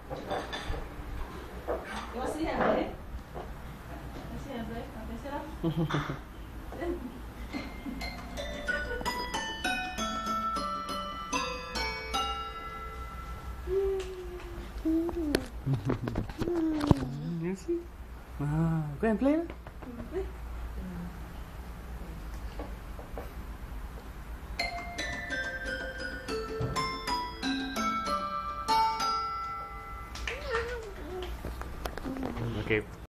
You want to see her, babe? See her, babe? Okay, sit up. You see? Go and play.